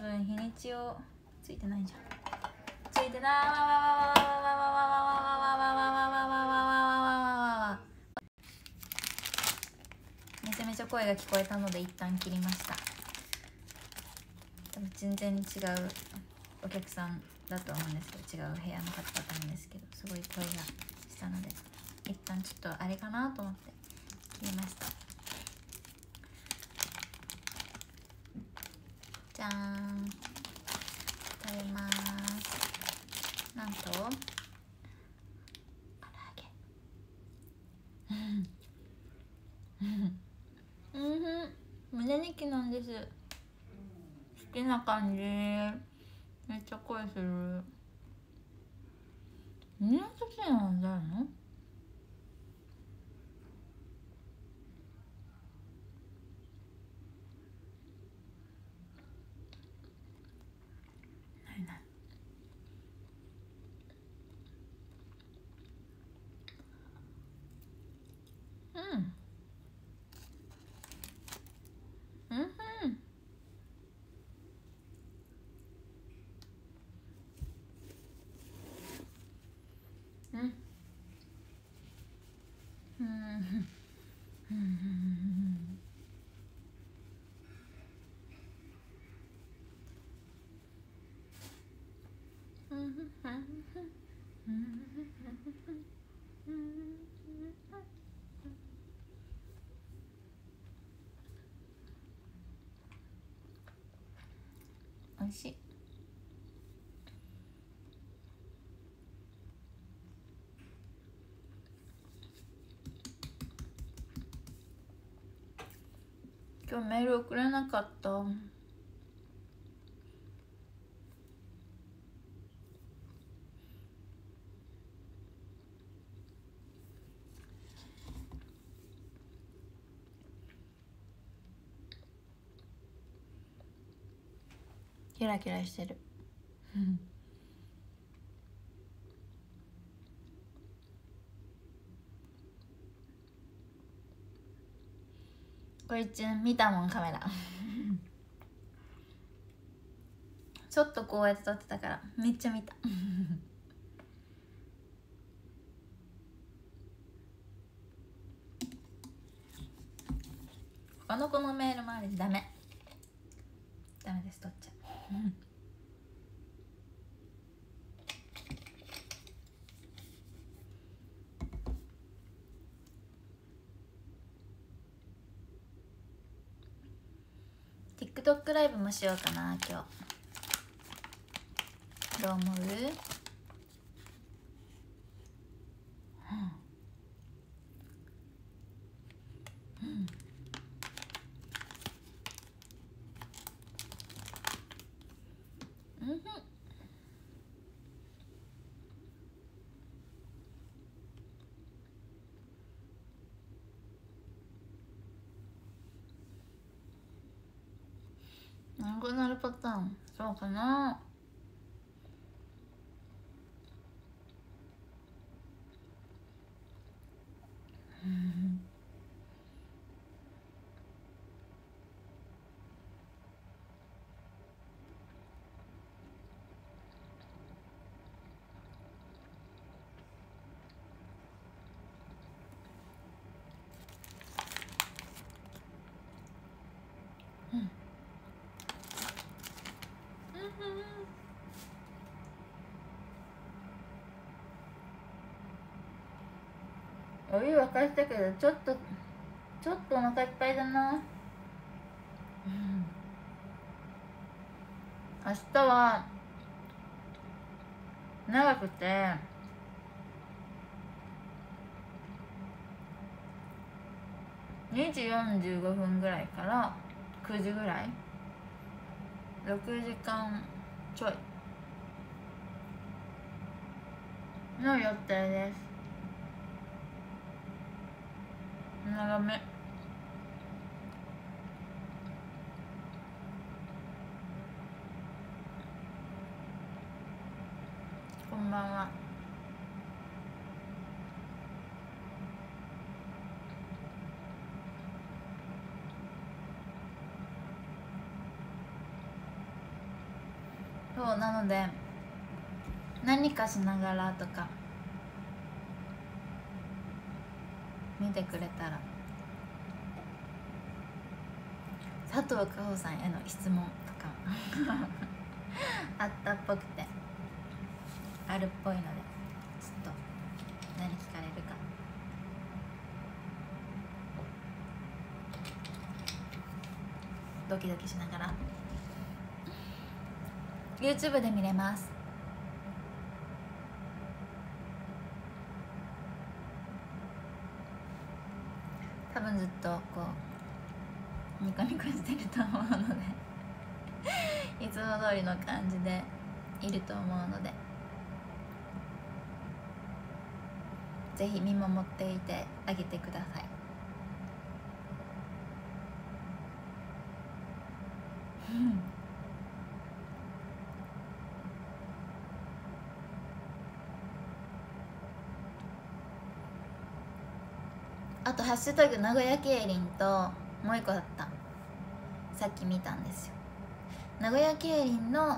分日にちをついてないじゃん。ついてない。めちゃめちゃ声が聞こえたので一旦切りました。多分全然違うお客さんだと思うんですけど、違う部屋の方だったんですけど、すごい声がしたので一旦ちょっとあれかなと思って切りました。じゃーん、食べます。なんと唐揚げ胸肉なんです。好きな感じ。めっちゃ声する。胸好きなんだよの。おいしい。今日メール送れなかった。キラキラしてる。こいつ見たもんカメラ。ちょっとこうやって撮ってたからめっちゃ見た。他の子のメールもあるしダメです、撮っちゃう。TikTok ライブもしようかな今日。どう思う？なくなるパターン、そうかな。お湯沸かしたけどちょっとお腹いっぱいだな。明日は長くて2時45分ぐらいから9時ぐらい、6時間ちょいの予定です。長め。こんばんは。 そうなので何かしながらとか見てくれたら、佐藤果歩さんへの質問とかあったっぽくて、あるっぽいので、ちょっと何聞かれるかドキドキしながら YouTube で見れます。多分ずっとこうニコニコしてると思うのでいつも通りの感じでいると思うので、ぜひ見守っていてあげてください。あとハッシュタグ名古屋競輪ともう一個だった、さっき見たんですよ。名古屋競輪の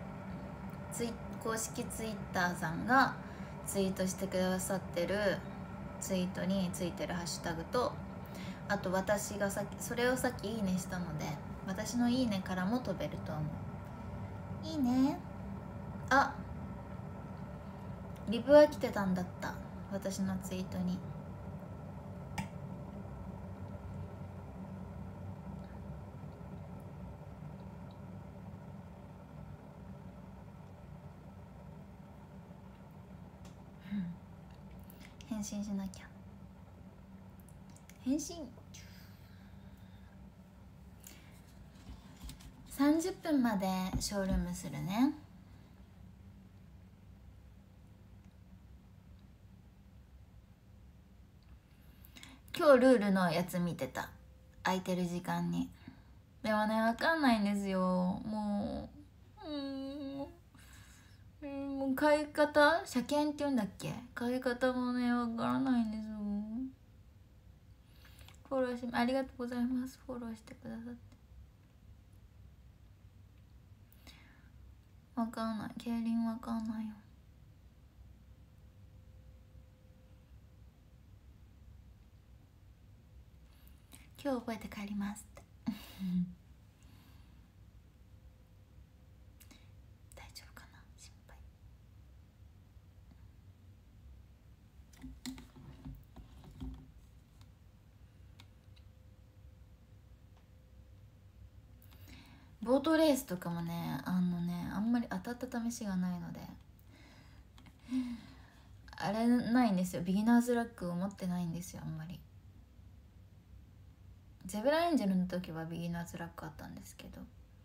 公式ツイッターさんがツイートしてくださってるツイートについてるハッシュタグと、あと私がそれをさっきいいねしたので、私のいいねからも飛べると思う。いいね。あ、リプは来てたんだった、私のツイートに。返信しなきゃ。返信30分までショールームするね。今日ルールのやつ見てた、空いてる時間に。でもね、分かんないんですよ。もう買い方、車検って言うんだっけ、買い方もね分からないんですよ。フォローありがとうございます。フォローしてくださって。分かんない、競輪分かんないよ。今日覚えて帰りますって大丈夫かな、心配。ボートレースとかもね、あんまり当たった試しがないのであれないんですよ、ビギナーズラックを持ってないんですよ、あんまり。ゼブラエンジェルの時はビギナーズラックあったんですけど、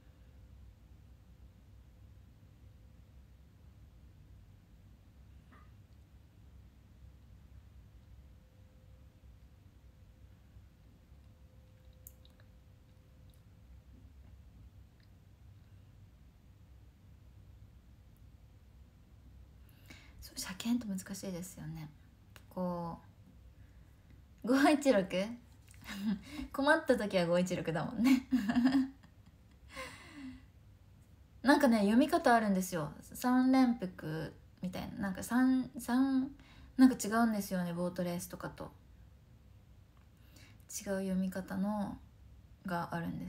そう、車検って難しいですよね。こう516困った時は516だもんねなんかね、読み方あるんですよ、三連複みたいな、なんか三なんか違うんですよね、ボートレースとかと違う読み方のがあるんです。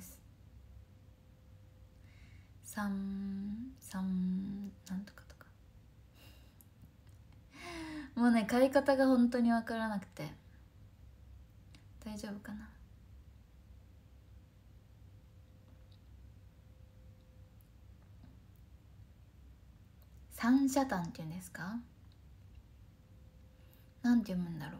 三なんとかとかもうね、買い方が本当に分からなくて。大丈夫かな。三者単っていうんですか、なんて読むんだろ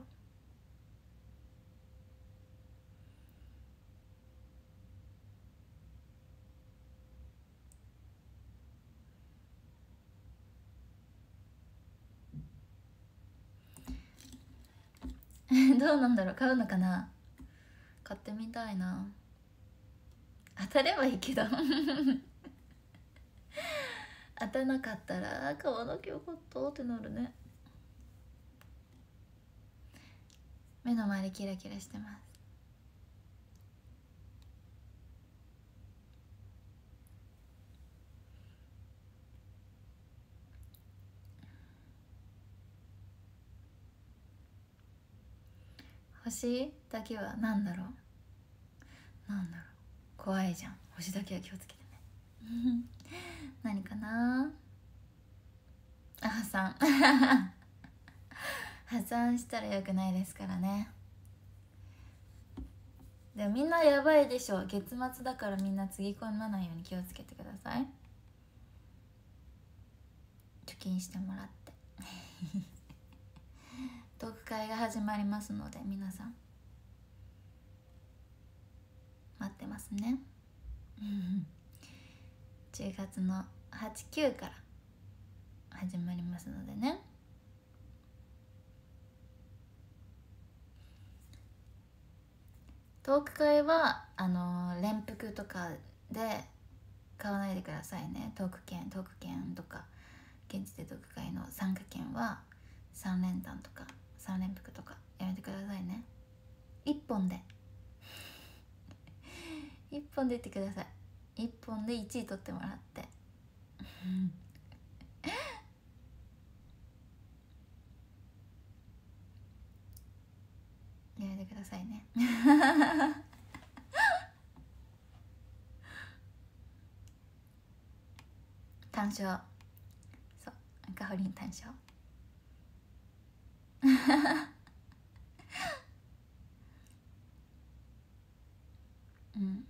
うどうなんだろう、買うのかな、買ってみたいな。当たればいいけど当たらなかったら買わなきゃよかったってなるね。目の周りキラキラしてます。 星だけは何だろう、なんだろう、怖いじゃん。星だけは気をつけてね何かなあ、破産破産したらよくないですからね。でもみんなやばいでしょ。月末だからみんなつぎ込まないように気をつけてください。貯金してもらってトーク会が始まりますので皆さん待ってますね10月の8、9から始まりますのでね。トーク会は連服とかで買わないでくださいね。トーク券とか現地でトーク会の参加券は3連単とか3連服とかやめてくださいね。1本で1本で言ってください。1本で1位取ってもらってやめてくださいね単勝、そう赤ホリン単勝うん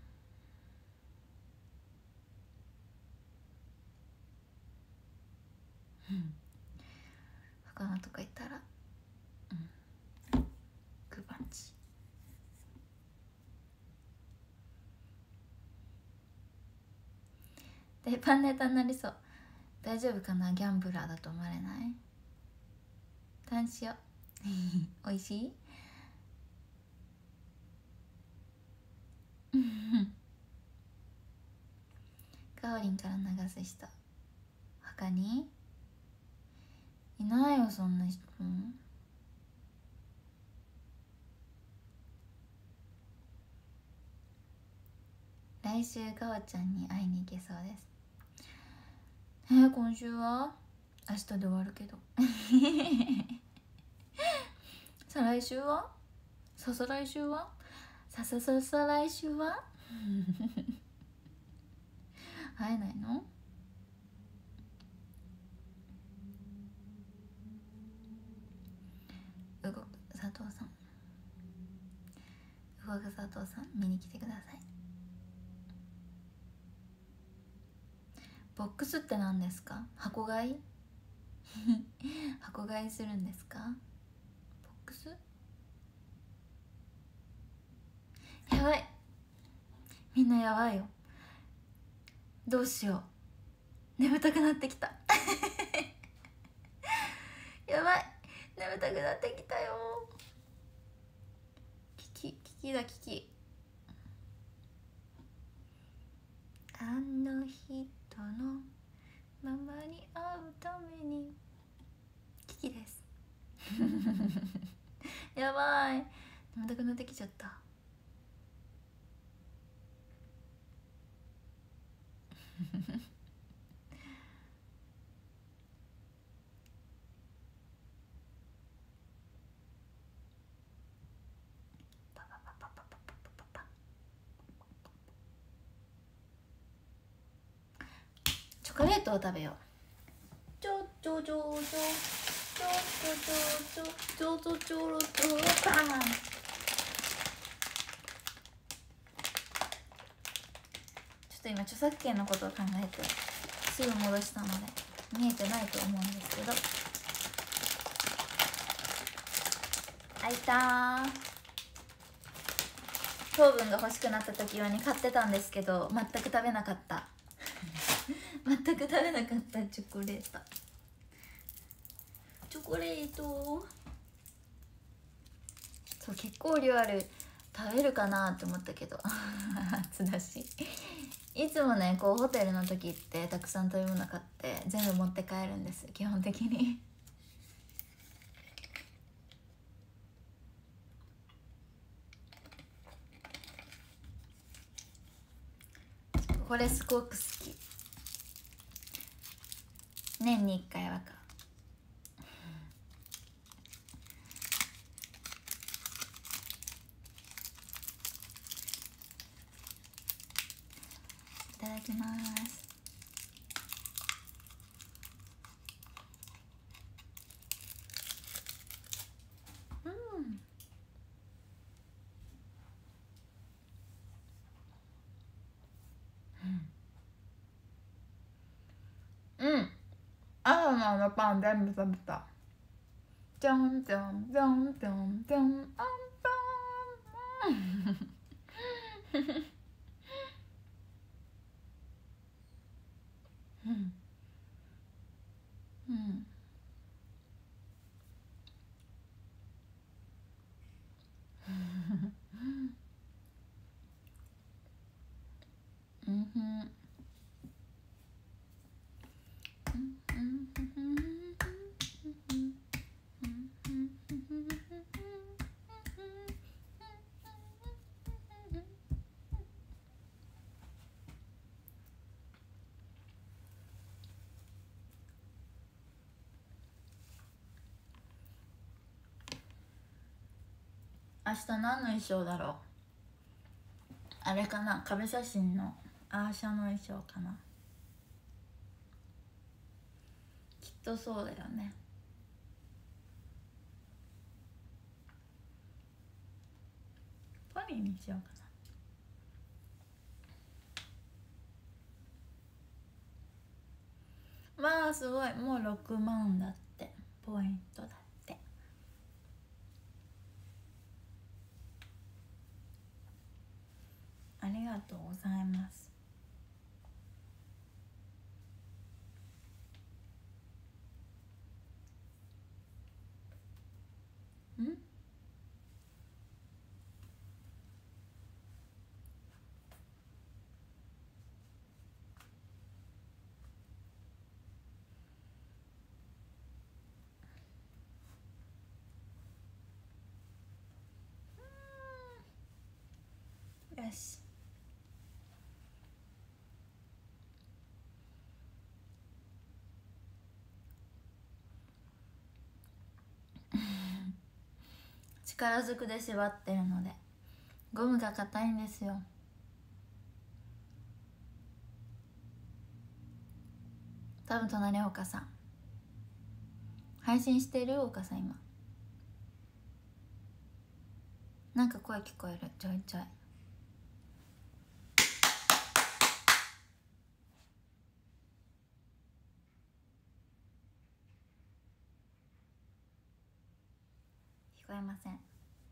他のとこ行ったらグーパンチ。でパンネタになりそう。大丈夫かな。ギャンブラーだと思われない？単塩おいしいかおりんから流す人他にいないよ、そんな人。来週かおちゃんに会いに行けそうです。今週は明日で終わるけどさあ来週はささ来週はささささ来週は会えないの？動く佐藤さん、動く佐藤さん見に来てください。ボックスって何ですか？箱買い箱買いするんですか？ボックスやばい、みんなやばいよ。どうしよう、眠たくなってきたやばい、眠たくなってきたよ。キキあの人のままに会うためにキキですやばい、眠たくなってきちゃったチョコレートを食べよう。ちょちょちょちょちょちょちょちょちょちょろちょろパン。ちょっと今著作権のことを考えてすぐ戻したので見えてないと思うんですけど、開いた。糖分が欲しくなった時用に買ってたんですけど全く食べなかった全く食べなかったチョコレート。そう結構量ある、食べるかなって思ったけど初だしいつもねこうホテルの時ってたくさん食べ物買って全部持って帰るんです基本的にこれすごく好き。年に1回は買う。 ただきます。朝のパン全部食べた。じゃんじゃんじゃんじゃんじゃん、あんパン明日何の衣装だろう。あれかな、壁写真のアーシャの衣装かな。きっとそうだよね。ポニーにしようかな。まあすごい、もう6万だって、ポイントだって。ありがとうございます。よし。力ずくで縛ってるのでゴムが硬いんですよ。多分隣岡さん配信してる。岡さん今なんか声聞こえる、ちょいちょい。聞こえません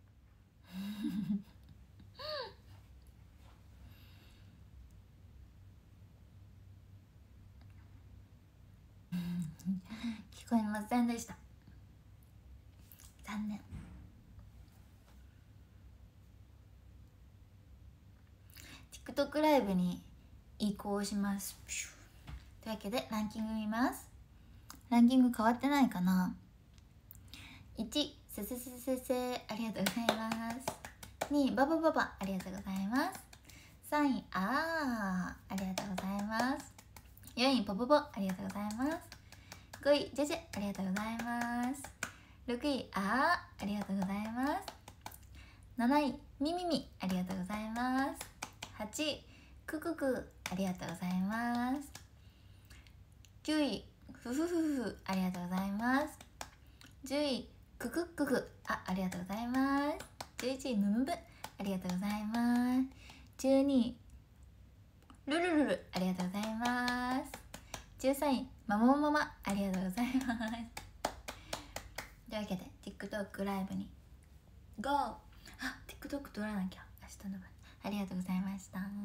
聞こえませんでした、残念。TikTok ライブに移行します。というわけでランキング見ます。ランキング変わってないかな。1、せせせせせ、ありがとうございます。2、ババババ、ありがとうございます。3位、ありがとうございます。4位、ポポポ、ありがとうございます。5位、ジェジェ、ありがとうございます。6位、ありがとうございます。7位、ミミミ、ありがとうございます。8位、ククク、ありがとうございます。9位、フフフフ、ありがとうございます。10位、ククックク、ありがとうございます。11位、ムムブ、ありがとうございます。12位、ルルルル、ありがとうございます。13位、ママママ、ありがとうございます。というわけで TikTok ライブに GO! TikTok 撮らなきゃ明日の分。ありがとうございました。